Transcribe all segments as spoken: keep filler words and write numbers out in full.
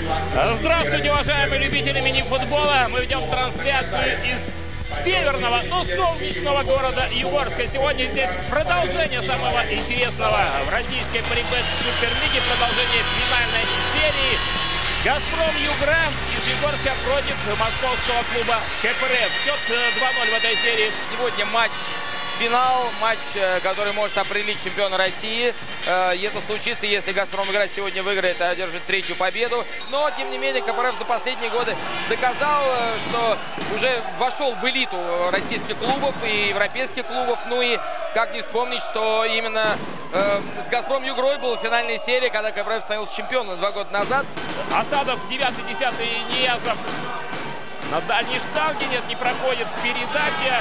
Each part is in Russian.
Здравствуйте, уважаемые любители мини-футбола. Мы ведем трансляцию из северного, но солнечного города Югорска. Сегодня здесь продолжение самого интересного в российской борьбе Суперлиги, продолжение финальной серии. «Газпром Югра» из Югорска против московского клуба КПРФ. Счет два ноль в этой серии. Сегодня матч финал, матч, который может определить чемпиона России. Это случится, если «Газпром Югра» сегодня выиграет и одержит третью победу. Но, тем не менее, КПРФ за последние годы доказал, что уже вошел в элиту российских клубов и европейских клубов. Ну и как не вспомнить, что именно э, с «Газпром Югрой» была финальная серия, когда КПРФ становился чемпионом два года назад. Асадов, девятый, десятый, Ниязов на дальней штанге, нет, не проходит передача.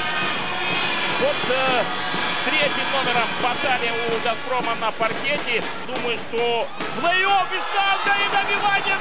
Вот э, третьим номером баталия у «Газпрома» на паркете. Думаю, что плей-офф и штанга, и добивание,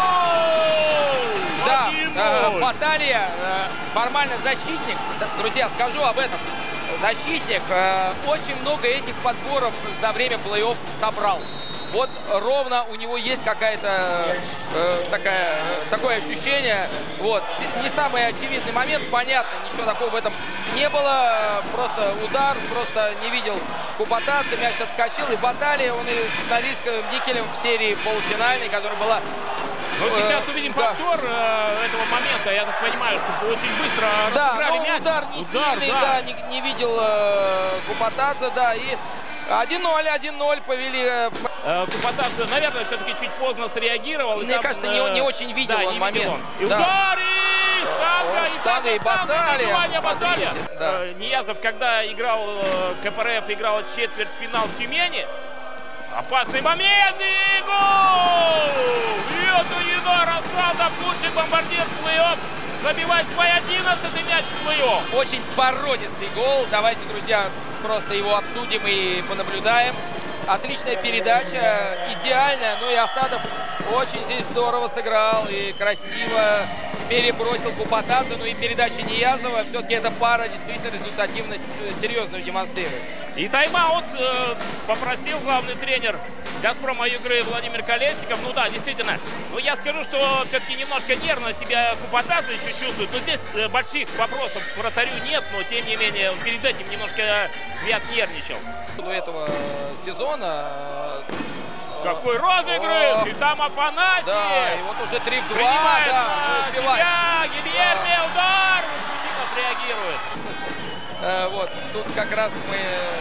гол! Да, э, баталия, э, формально защитник. Друзья, скажу об этом. Защитник э, очень много этих подборов за время плей-офф собрал. Вот ровно у него есть какая-то э, такая, э, такое ощущение. Вот. Не самый очевидный момент, понятно, ничего такого в этом не было. Просто удар, просто не видел Купатадзе, мяч отскочил. И баталия, он и с Норильским никелем в серии полуфинальной, которая была... Ну, сейчас увидим да. повтор э, этого момента. Я так понимаю, что очень быстро да, разыграли но мяч. удар не удар, сильный, да, да, не, не видел э, Купатадзе, да, и один ноль, один ноль повели. Э, Купатадзе, наверное, все-таки чуть поздно среагировал. Мне там, кажется, э, не, не очень видел да, он не момент. Видел он. И да. удар, и штанга, и штанга, и баталия. баталия. Да. Э, Ниязов, когда играл э, КПРФ, играл четвертьфинал в Тюмени. Опасный момент, и гол! И это Едар Асадов, лучший бомбардир плей-офф, забивает свой одиннадцатый мяч в плей-офф. Очень породистый гол. Давайте, друзья, просто его обсудим и понаблюдаем. Отличная передача, идеальная. Ну и Асадов очень здесь здорово сыграл и красиво перебросил Купатадзе. Ну и передача Ниязова. Все-таки эта пара действительно результативность серьезную демонстрирует. И тайм-аут э, попросил главный тренер «Газпрома Югры» Владимир Колесников. Ну да, действительно. Ну я скажу, что все-таки немножко нервно себя Купатадзе еще чувствует. Но здесь э, больших вопросов к вратарю нет. Но тем не менее, перед этим немножко Звят нервничал. До этого сезона... Какой розыгрыш! И там Афанасьев! Да, и вот уже три в два. Принимает да, на себя Гильерми, да. Удар! Кудинов реагирует. Вот, тут как раз мы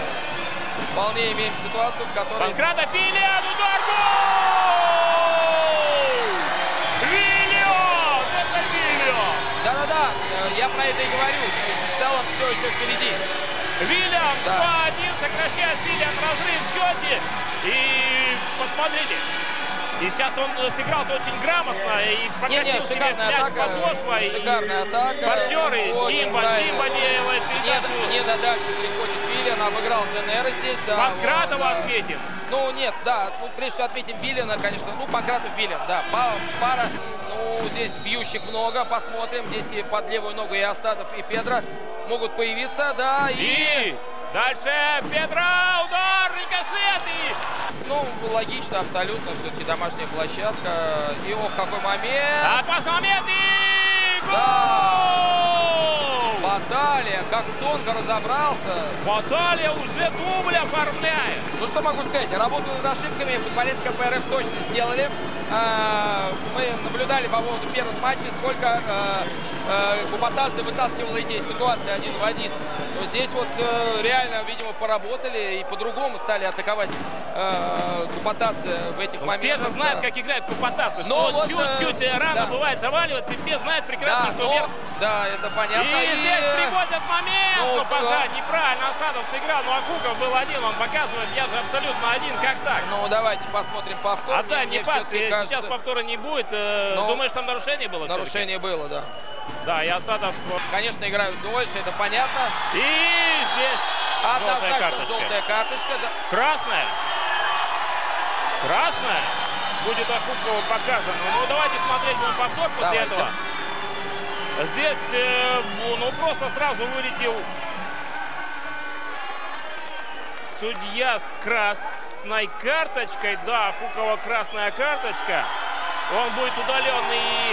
вполне имеем ситуацию, в которой... Панкратов, Виллиан, удар, гол! Виллиан! Это Виллиан! Да-да-да, я про это и говорю. В целом все еще впереди. Виллиан, да. два один, сокращает Виллиан разрыв в счете. И посмотрите. И сейчас он сыграл-то очень грамотно и прокатил себе мяч подошвой. Шикарная атака. Партнеры, Симба, Симба делает передачу. Не до дальше приходит Виллиан, обыграл ДНР здесь. Да, Панкратова вот, да. отметим. Ну нет, да, ну прежде всего отметим Виллиана, конечно. Ну, Панкратов, Виллиан, да. Пара, ну здесь бьющих много, посмотрим. Здесь и под левую ногу и Асадов, и Педро могут появиться, да. И, и дальше Педро, удар, рикошет и... Ну, логично, абсолютно, все-таки домашняя площадка. И ох, какой момент! Опасный момент и гол! Да. Баталия, как тонко разобрался. Баталия уже дубль оформляет. Ну, что могу сказать, работу над ошибками футболисты КПРФ точно сделали. Мы наблюдали по поводу первых матчей, сколько Купатадзе вытаскивал эти ситуации один в один. Но здесь вот реально, видимо, поработали и по-другому стали атаковать Купатадзе в этих ну, моментах. Все же знают, да. как играет Купатадзе, что он чуть-чуть вот, рано да. бывает заваливается, и все знают прекрасно, да, что но, вверх... Да, это понятно. И, и здесь привозят момент, ну, но, пожалуй, неправильно Асадов сыграл, но Акуков был один, он показывает, я же абсолютно один, как так? Ну, давайте посмотрим повтор. Отдай мне пас, сейчас кажется... повтора не будет. Но... Думаешь, там нарушение было? Нарушение было, да. Да, и Асадов... Конечно, играют дольше, это понятно. И здесь однозначно желтая карточка. желтая карточка. Да. Красная. Красная. Будет Акукову показано. Ну, давайте смотреть будем повтор после давайте. этого. Здесь, э, ну, просто сразу вылетел судья с красной карточкой. Да, Акукова красная карточка. Он будет удален, и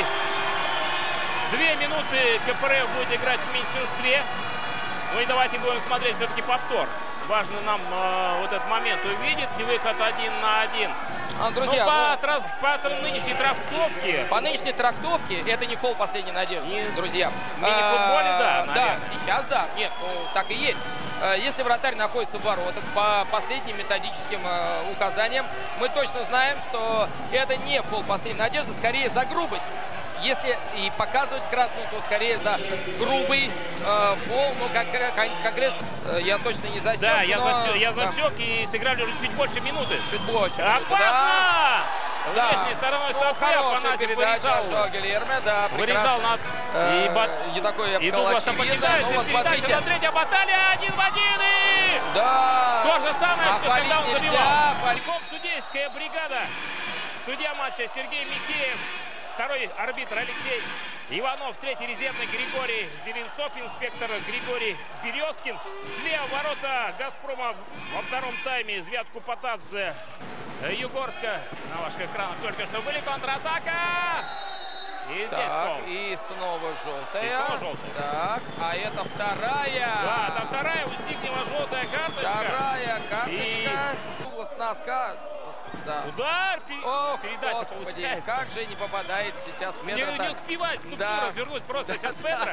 две минуты КПРФ будет играть в меньшинстве. Ну и давайте будем смотреть все-таки повтор. Важно нам э, вот этот момент увидеть. Выход один на один. А, друзья, ну, по, ну, трав, по нынешней трактовке... По нынешней трактовке это не фол последней надежды, не, друзья. В мини-футболе, да, а, да, сейчас да. Нет, ну так и есть. Если вратарь находится в воротах, по последним методическим э, указаниям, мы точно знаем, что это не фол последней надежды, скорее за грубость. Если и показывать красную, то скорее за грубый э, фол. Ну, как, как, как говоришь, э, я точно не засек. Да, я но... засек, я да. засек и сыграли уже чуть больше минуты. Чуть больше. Опасно! Да. Внешней Да. стороной Ну, стопы Афанасьев вырезал. Гильерме, да, Вырезал над... Э, и бат... и такой, я бы и сказал, Дугласа покидает. ну, вот, Передача смотрите. на третья баталия. Один в один. И... Да. То же самое, а что когда он забивал. Нельзя. Судейская бригада. Судья матча Сергей Михеев. Второй арбитр Алексей Иванов. Третий резервный Григорий Зеленцов. Инспектор Григорий Березкин. Слева ворота Газпрома во втором тайме. Звят Купатадзе. Югорска. На ваших экранах только что были. Контратака. И здесь так, пол. и снова желтая. И снова желтая. Так, а это вторая. Да, это вторая у Зигнева желтая карточка. Вторая карточка. И... с носка. Да. Удар, Ох, передача Господи, получается. Как же не попадает сейчас Не, Петро. не успевает структуру да. развернуть просто да, сейчас да. Петро.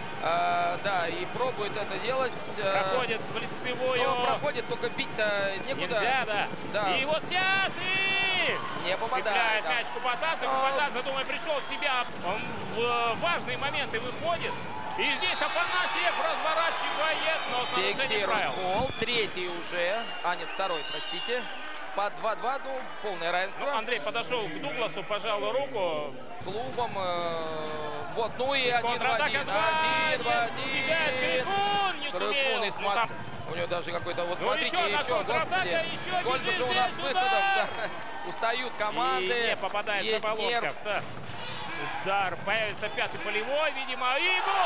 А, да, и пробует это делать. Проходит в лицевую. Но проходит, только бить-то некуда. Нельзя, да. да. И вот сейчас и... Не попадает. Да. Мяч Купатадзе. Купатадзе, думаю, пришел в себя. Он в важные моменты выходит. И здесь Афанасьев разворачивает, но с нарушением правил. Фол. Третий уже. А, нет, второй, простите. По два-два, ну, полное равенство. Ну, Андрей подошел к Дугласу, пожал руку. Клубом. Э, вот, ну и один в один. Один в один. Стрыкун и смотри. У него даже какой-то, вот ну, смотрите, еще, еще, господи. еще сколько же у нас здесь, выходов. удар! Да. Устают команды. И не попадает есть Заболотковца. Удар. Появится пятый полевой, видимо. И гол!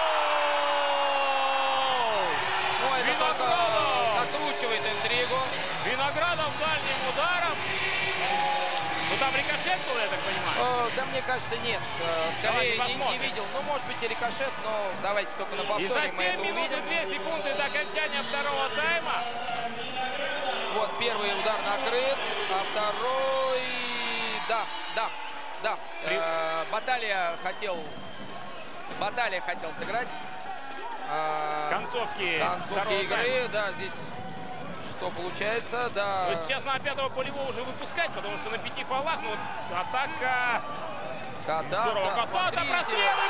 Ну, это только накручивает интригу. Виноградов дальним ударом. Ну там рикошет был, я так понимаю. О, да, мне кажется, нет. Скорее не, не видел. Ну, может быть, и рикошет, но давайте только на повторе и за мы это минут увидим. и две секунды до окончания второго тайма. Вот первый удар накрыт, а второй... Да, да, да. При... Э, Баталия хотел... Баталия хотел сыграть. Э, концовки, концовки игры, тайма. Да, здесь... Что получается, да. То есть сейчас на пятого полевого уже выпускать, потому что на пяти фолах, ну, атака. Кота, здорово, да, Кота, прострел и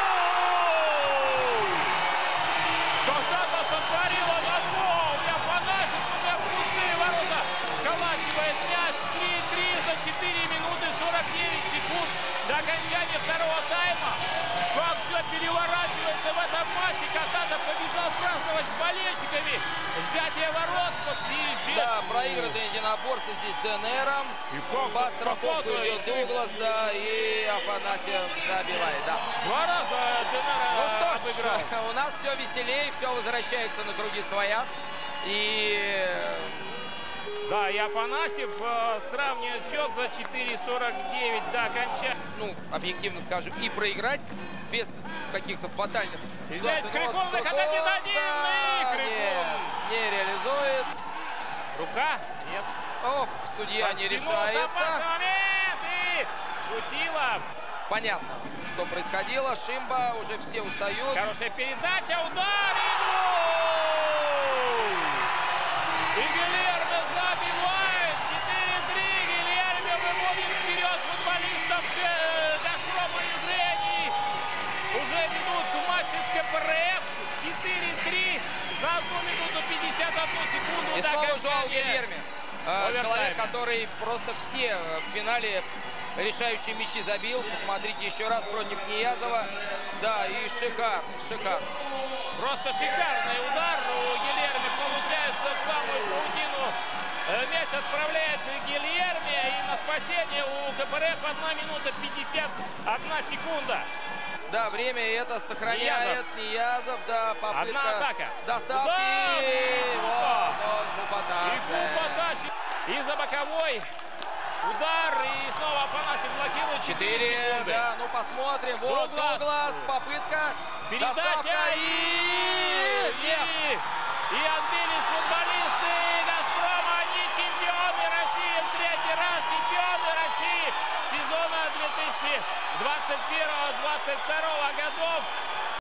гол! Кота сотворила на гол! И Афанасьев уже в пустые ворота сколачивает мяч. три-три за четыре минуты сорок девять секунд до окончания второго тайма. Как все переворачивается в этом матче. Кота побежал праздновать с болельщиками. Взятие ворот. Да, проигранное единоборство здесь ДНРом. Под страховку идет Дуглас, да, и Афанасьев забивает, да. Два раза ДНР Ну что ж, обыграл. у нас все веселее, все возвращается на круги своя. И... Да, и Афанасьев э, сравнивает счет за четыре сорок девять до окончания. Ну, объективно скажем, и проиграть без каких-то фатальных... И здесь Крикун выход один-один, и Крикун не реализует. Рука? Нет. Ох, судья не решается. Момент, и Гутилов. Понятно, что происходило. Шимба, уже все устают. Хорошая передача, удар и гол! И Гильерме забивает. четыре-три. Гильерме выводит вперед футболистов Газпрома Южрени. Уже ведут матч с КПРФ. четыре-три. За одну минуту пятьдесят одну секунду и до снова Жоау окончания. Гильерме. Человек, который просто все в финале решающие мячи забил. Посмотрите еще раз против Ниязова. Да, и шикарный, шикарный. Просто шикарный удар. У Гильерме получается в самую паутину. Мяч отправляет Гильерме. И на спасение у КПРФ одна минута пятьдесят одна секунда. Да, время это сохраняет Ниязов. Ниязов, да, попытка. Одна атака. Доставки. Вот он, Купатадзе. И Купатадзе. И за боковой Удар, и снова Афанасьев блокирует. четыре, да, ну посмотрим. Вот Дуглас. Дуглас, попытка. Передача доставка, и... и... Нет. И... и отбились футболисты «Газпрома». Они чемпионы России в третий раз. Чемпионы России сезона две тысячи двадцать первого — двадцать второго годов.